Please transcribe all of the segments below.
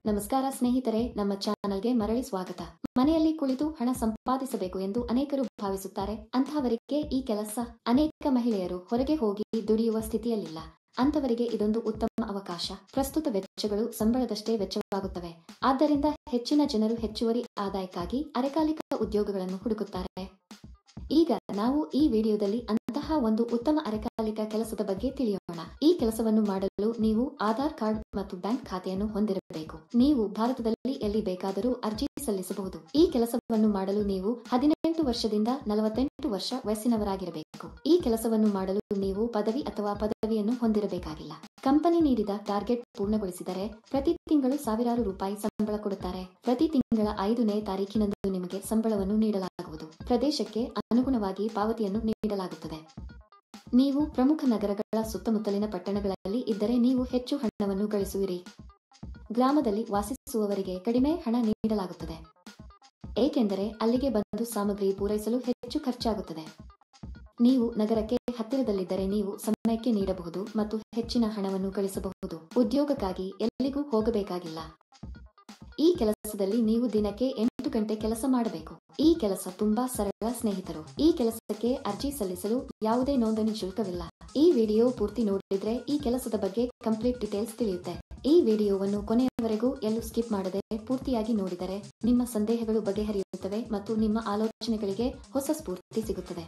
ನಮಸ್ಕಾರ ಸ್ನೇಹಿತರೆ, ನಮ್ಮ ಚಾನಲ್ಗೆ ಮರಳಿ ಸ್ವಾಗತ. ಮನೆಯಲ್ಲಿ ಕುಳಿತು ಹಣ ಸಂಪಾದಿಸಬೇಕು ಎಂದು ಅನೇಕರು ಭಾವಿಸುತ್ತಾರೆ. ಅಂತಹವರಿಗೆ ಈ ಕೆಲಸ. ಅನೇಕ ಮಹಿಳೆಯರು ಹೊರಗೆ ಹೋಗಿ ದುಡಿಯುವ ಸ್ಥಿತಿಯಲ್ಲಿಲ್ಲ. ಅಂತವರಿಗೆ ಇದೊಂದು ಉತ್ತಮ ಅವಕಾಶ. ಪ್ರಸ್ತುತ ವೆಚ್ಚಗಳು ಸಂಬಳದಷ್ಟೇ ವೆಚ್ಚವಾಗುತ್ತವೆ. ಆದ್ದರಿಂದ ಹೆಚ್ಚಿನ ಜನರು ಹೆಚ್ಚುವರಿ ಆದಾಯಕ್ಕಾಗಿ ಅರೆಕಾಲಿಕ ಉದ್ಯೋಗಗಳನ್ನು ಹುಡುಕುತ್ತಾರೆ. ಈಗ ನಾವು ಈ ವಿಡಿಯೋದಲ್ಲಿ ಅಂತಹ ಒಂದು ಉತ್ತಮ ಅರೆಕಾಲಿಕ ಕೆಲಸದ ಬಗ್ಗೆ ತಿಳಿಯೋಣ. ಈ ಕೆಲಸವನ್ನು ಮಾಡಲು ನೀವು ಆಧಾರ್ ಕಾರ್ಡ್ ಮತ್ತು ಬ್ಯಾಂಕ್ ಖಾತೆಯನ್ನು ಹೊಂದಿರಬೇಕು. ನೀವು ಭಾರತದಲ್ಲಿ ಎಲ್ಲಿ ಬೇಕಾದರೂ ಅರ್ಜಿ ಸಲ್ಲಿಸಬಹುದು. ಈ ಕೆಲಸವನ್ನು ಮಾಡಲು ನೀವು 18 ವರ್ಷದಿಂದ 48 ವರ್ಷ ವಯಸ್ಸಿನವರಾಗಿರಬೇಕು. ಈ ಕೆಲಸವನ್ನು ಮಾಡಲು ನೀವು ಪದವಿ ಅಥವಾ ಪದವಿಯನ್ನು ಹೊಂದಿರಬೇಕಾಗಿಲ್ಲ. ಕಂಪನಿ ನೀಡಿದ ಟಾರ್ಗೆಟ್ ಪೂರ್ಣಗೊಳಿಸಿದರೆ ಪ್ರತಿ ತಿಂಗಳು ಸಾವಿರಾರು ರೂಪಾಯಿ ಸಂಬಳ ಕೊಡುತ್ತಾರೆ. ಪ್ರತಿ ತಿಂಗಳ 5ನೇ ತಾರೀಖಿನಂದು ನಿಮಗೆ ಸಂಬಳವನ್ನು ನೀಡಲಾಗುವುದು. ಪ್ರದೇಶಕ್ಕೆ ಅನುಗುಣವಾಗಿ ಪಾವತಿಯನ್ನು ನೀಡಲಾಗುತ್ತದೆ. ನೀವು ಪ್ರಮುಖ ನಗರಗಳ ಸುತ್ತಮುತ್ತಲಿನ ಪಟ್ಟಣಗಳಲ್ಲಿ ಇದ್ದರೆ ನೀವು ಹೆಚ್ಚು ಹಣವನ್ನು ಗಳಿಸುವಿರಿ. ಗ್ರಾಮದಲ್ಲಿ ವಾಸಿಸುವವರಿಗೆ ಕಡಿಮೆ ಹಣ ನೀಡಲಾಗುತ್ತದೆ, ಏಕೆಂದರೆ ಅಲ್ಲಿಗೆ ಬಂದು ಸಾಮಗ್ರಿ ಪೂರೈಸಲು ಹೆಚ್ಚು ಖರ್ಚಾಗುತ್ತದೆ. ನೀವು ನಗರಕ್ಕೆ ಹತ್ತಿರದಲ್ಲಿದ್ದರೆ ನೀವು ಸಮಯಕ್ಕೆ ನೀಡಬಹುದು ಮತ್ತು ಹೆಚ್ಚಿನ ಹಣವನ್ನು ಗಳಿಸಬಹುದು. ಉದ್ಯೋಗಕ್ಕಾಗಿ ಎಲ್ಲಿಗೂ ಹೋಗಬೇಕಾಗಿಲ್ಲ. ಈ ಕೆಲಸದಲ್ಲಿ ನೀವು ದಿನಕ್ಕೆ 8 ಗಂಟೆ ಕೆಲಸ ಮಾಡಬೇಕು. ಈ ಕೆಲಸ ತುಂಬಾ ಸರಳ ಸ್ನೇಹಿತರು. ಈ ಕೆಲಸಕ್ಕೆ ಅರ್ಜಿ ಸಲ್ಲಿಸಲು ಯಾವುದೇ ನೋಂದಣಿ ಶುಲ್ಕವಿಲ್ಲ. ಈ ವಿಡಿಯೋ ಪೂರ್ತಿ ನೋಡಿದ್ರೆ ಈ ಕೆಲಸದ ಬಗ್ಗೆ ಕಂಪ್ಲೀಟ್ ಡೀಟೇಲ್ಸ್ ತಿಳಿಯುತ್ತೆ. ಈ ವಿಡಿಯೋವನ್ನು ಕೊನೆಯವರೆಗೂ ಎಲ್ಲೂ ಸ್ಕಿಪ್ ಮಾಡದೆ ಪೂರ್ತಿಯಾಗಿ ನೋಡಿದರೆ ನಿಮ್ಮ ಸಂದೇಹಗಳು ಬಗೆಹರಿಯುತ್ತವೆ ಮತ್ತು ನಿಮ್ಮ ಆಲೋಚನೆಗಳಿಗೆ ಹೊಸ ಸ್ಫೂರ್ತಿ ಸಿಗುತ್ತದೆ.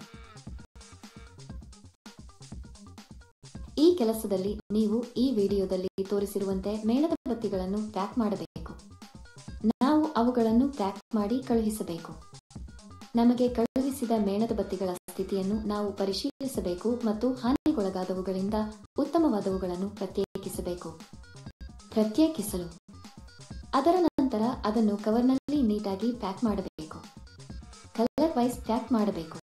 ಈ ಕೆಲಸದಲ್ಲಿ ನೀವು ಈ ವಿಡಿಯೋದಲ್ಲಿ ತೋರಿಸಿರುವಂತೆ ಮೇಣದ ಬತ್ತಿಗಳನ್ನು ಪ್ಯಾಕ್ ಮಾಡಬೇಕು. ನಾವು ಅವುಗಳನ್ನು ಪ್ಯಾಕ್ ಮಾಡಿ ಕಳುಹಿಸಬೇಕು. ನಮಗೆ ಕಳುಹಿಸಿದ ಮೇಣದ ಬತ್ತಿಗಳ ಸ್ಥಿತಿಯನ್ನು ನಾವು ಪರಿಶೀಲಿಸಬೇಕು ಮತ್ತು ಹಾನಿಗೊಳಗಾದವುಗಳಿಂದ ಉತ್ತಮವಾದವುಗಳನ್ನು ಪ್ರತ್ಯೇಕಿಸಲು ಅದರ ನಂತರ ಅದನ್ನು ಕವರ್ನಲ್ಲಿ ನೀಟಾಗಿ ಪ್ಯಾಕ್ ಮಾಡಬೇಕು. ಕಲರ್ ವೈಸ್ ಪ್ಯಾಕ್ ಮಾಡಬೇಕು.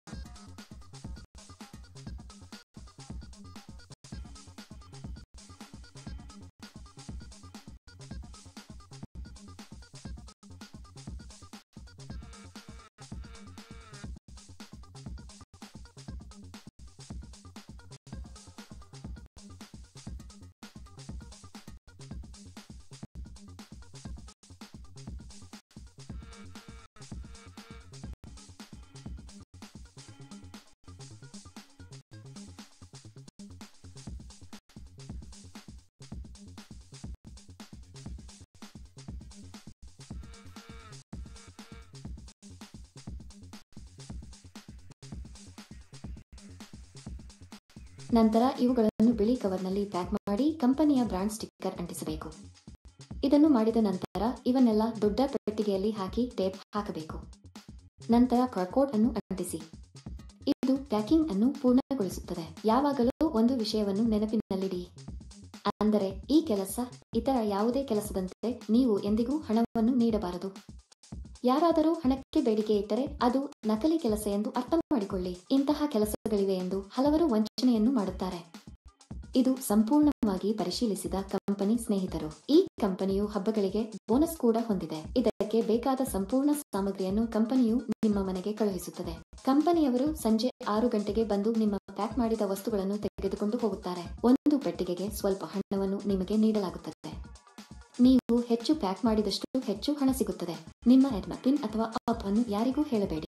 ನಂತರ ಇವುಗಳನ್ನು ಬಿಳಿ ಕವರ್ನಲ್ಲಿ ಪ್ಯಾಕ್ ಮಾಡಿ ಕಂಪನಿಯ ಬ್ರಾಂಡ್ ಸ್ಟಿಕ್ಕರ್ ಅಂಟಿಸಬೇಕು. ಇದನ್ನು ಮಾಡಿದ ನಂತರ ಇವನ್ನೆಲ್ಲ ದೊಡ್ಡ ಪೆಟ್ಟಿಗೆಯಲ್ಲಿ ಹಾಕಿ ಟೇಪ್ ಹಾಕಬೇಕು. ನಂತರ ಬಾರ್ಕೋಡ್ ಅನ್ನು ಅಂಟಿಸಿ. ಇದು ಪ್ಯಾಕಿಂಗ್ ಅನ್ನು ಪೂರ್ಣಗೊಳಿಸುತ್ತದೆ. ಯಾವಾಗಲೂ ಒಂದು ವಿಷಯವನ್ನು ನೆನಪಿನಲ್ಲಿಡಿ, ಅಂದರೆ ಈ ಕೆಲಸ ಇತರ ಯಾವುದೇ ಕೆಲಸದಂತೆ ನೀವು ಎಂದಿಗೂ ಹಣವನ್ನು ನೀಡಬಾರದು. ಯಾರಾದರೂ ಹಣಕ್ಕೆ ಬೇಡಿಕೆ ಇಟ್ಟರೆ ಅದು ನಕಲಿ ಕೆಲಸ ಎಂದು ಅರ್ಥ ಮಾಡಿಕೊಳ್ಳಿ. ಇಂತಹ ಕೆಲಸಗಳಿವೆ ಎಂದು ಹಲವರು ವಂಚನೆಯನ್ನು ಮಾಡುತ್ತಾರೆ. ಇದು ಸಂಪೂರ್ಣವಾಗಿ ಪರಿಶೀಲಿಸಿದ ಕಂಪನಿ ಸ್ನೇಹಿತರು. ಈ ಕಂಪನಿಯು ಹಬ್ಬಗಳಿಗೆ ಬೋನಸ್ ಕೂಡ ಹೊಂದಿದೆ. ಇದಕ್ಕೆ ಬೇಕಾದ ಸಂಪೂರ್ಣ ಸಾಮಗ್ರಿಯನ್ನು ಕಂಪನಿಯು ನಿಮ್ಮ ಮನೆಗೆ ಕಳುಹಿಸುತ್ತದೆ. ಕಂಪನಿಯವರು ಸಂಜೆ 6 ಗಂಟೆಗೆ ಬಂದು ನಿಮ್ಮ ಪ್ಯಾಕ್ ಮಾಡಿದ ವಸ್ತುಗಳನ್ನು ತೆಗೆದುಕೊಂಡು ಹೋಗುತ್ತಾರೆ. ಒಂದು ಪೆಟ್ಟಿಗೆಗೆ ಸ್ವಲ್ಪ ಹಣವನ್ನು ನಿಮಗೆ ನೀಡಲಾಗುತ್ತದೆ. ನೀವು ಹೆಚ್ಚು ಪ್ಯಾಕ್ ಮಾಡಿದಷ್ಟು ಹೆಚ್ಚು ಹಣ ಸಿಗುತ್ತದೆ. ನಿಮ್ಮ ಪಿನ್ ಅಥವಾ ಆಪ್ ಅನ್ನು ಯಾರಿಗೂ ಹೇಳಬೇಡಿ.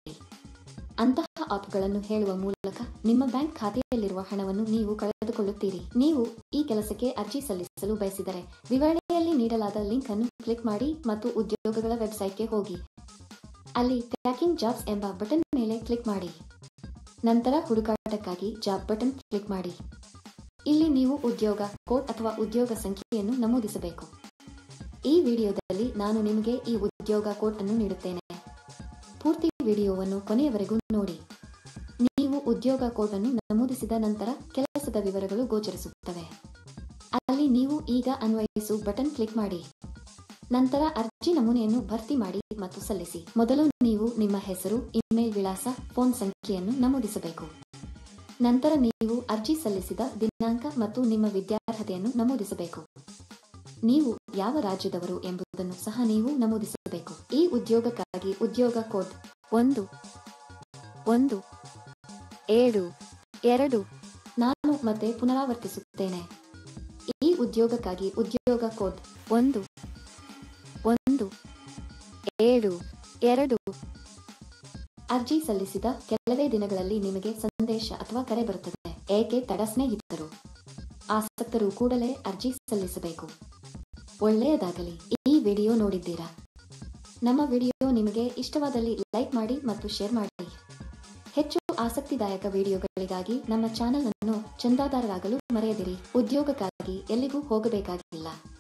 ಅಂತಹ ಆಪ್ಗಳನ್ನು ಹೇಳುವ ಮೂಲಕ ನಿಮ್ಮ ಬ್ಯಾಂಕ್ ಖಾತೆಯಲ್ಲಿರುವ ಹಣವನ್ನು ನೀವು ಕಳೆದುಕೊಳ್ಳುತ್ತೀರಿ. ನೀವು ಈ ಕೆಲಸಕ್ಕೆ ಅರ್ಜಿ ಸಲ್ಲಿಸಲು ಬಯಸಿದರೆ ವಿವರಣೆಯಲ್ಲಿ ನೀಡಲಾದ ಲಿಂಕ್ ಅನ್ನು ಕ್ಲಿಕ್ ಮಾಡಿ ಮತ್ತು ಉದ್ಯೋಗಗಳ ವೆಬ್ಸೈಟ್ಗೆ ಹೋಗಿ ಅಲ್ಲಿ ಟ್ರ್ಯಾಕಿಂಗ್ ಜಾಬ್ಸ್ ಎಂಬ ಬಟನ್ ಮೇಲೆ ಕ್ಲಿಕ್ ಮಾಡಿ. ನಂತರ ಹುಡುಕಾಟಕ್ಕಾಗಿ ಜಾಬ್ ಬಟನ್ ಕ್ಲಿಕ್ ಮಾಡಿ. ಇಲ್ಲಿ ನೀವು ಉದ್ಯೋಗ ಕೋಡ್ ಅಥವಾ ಉದ್ಯೋಗ ಸಂಖ್ಯೆಯನ್ನು ನಮೂದಿಸಬೇಕು. ಈ ವಿಡಿಯೋದಲ್ಲಿ ನಾನು ನಿಮಗೆ ಈ ಉದ್ಯೋಗ ಕೋಡ್ ಅನ್ನು ನೀಡುತ್ತೇನೆ. ಪೂರ್ತಿ ವಿಡಿಯೋವನ್ನು ಕೊನೆಯವರೆಗೂ ನೋಡಿ. ನೀವು ಉದ್ಯೋಗ ಕೋಡ್ ಅನ್ನು ನಮೂದಿಸಿದ ನಂತರ ಕೆಲಸದ ವಿವರಗಳು ಗೋಚರಿಸುತ್ತವೆ. ಅಲ್ಲಿ ನೀವು ಈಗ ಅನ್ವಯಿಸು ಬಟನ್ ಕ್ಲಿಕ್ ಮಾಡಿ. ನಂತರ ಅರ್ಜಿ ನಮೂನೆಯನ್ನು ಭರ್ತಿ ಮಾಡಿ ಮತ್ತು ಸಲ್ಲಿಸಿ. ಮೊದಲು ನೀವು ನಿಮ್ಮ ಹೆಸರು, ಇಮೇಲ್ ವಿಳಾಸ, ಫೋನ್ ಸಂಖ್ಯೆಯನ್ನು ನಮೂದಿಸಬೇಕು. ನಂತರ ನೀವು ಅರ್ಜಿ ಸಲ್ಲಿಸಿದ ದಿನಾಂಕ ಮತ್ತು ನಿಮ್ಮ ವಿದ್ಯಾರ್ಹತೆಯನ್ನು ನಮೂದಿಸಬೇಕು. ನೀವು ಯಾವ ರಾಜ್ಯದವರು ಎಂಬುದನ್ನು ಸಹ ನೀವು ನಮೂದಿಸಬೇಕು. ಈ ಉದ್ಯೋಗಕ್ಕಾಗಿ ಉದ್ಯೋಗ ಕೋಡ್ 1172. ನಾನು ಮತ್ತೆ ಪುನರಾವರ್ತಿಸುತ್ತೇನೆ. ಈ ಉದ್ಯೋಗಕ್ಕಾಗಿ ಉದ್ಯೋಗ ಕೋಡ್ 1-7-2 ಅರ್ಜಿ ಸಲ್ಲಿಸಿದ ಕೆಲವೇ ದಿನಗಳಲ್ಲಿ ನಿಮಗೆ ಸಂದೇಶ ಅಥವಾ ಕರೆ ಬರುತ್ತದೆ. ಏಕೆ ತಡ ಸ್ನೇಹಿತರು? ಆಸಕ್ತರು ಕೂಡಲೇ ಅರ್ಜಿ ಸಲ್ಲಿಸಬೇಕು. ಒಳ್ಳೆಯದಾಗಲಿ. ಈ ವಿಡಿಯೋ ನೋಡಿದ್ದೀರಾ? ನಮ್ಮ ವಿಡಿಯೋ ನಿಮಗೆ ಇಷ್ಟವಾದಲ್ಲಿ ಲೈಕ್ ಮಾಡಿ ಮತ್ತು ಶೇರ್ ಮಾಡಿ. ಹೆಚ್ಚು ಆಸಕ್ತಿದಾಯಕ ವಿಡಿಯೋಗಳಿಗಾಗಿ ನಮ್ಮ ಚಾನೆಲ್ ಅನ್ನು ಚಂದಾದಾರರಾಗಲು ಮರೆಯದಿರಿ. ಉದ್ಯೋಗಕ್ಕಾಗಿ ಎಲ್ಲಿಗೂ ಹೋಗಬೇಕಾಗಿಲ್ಲ.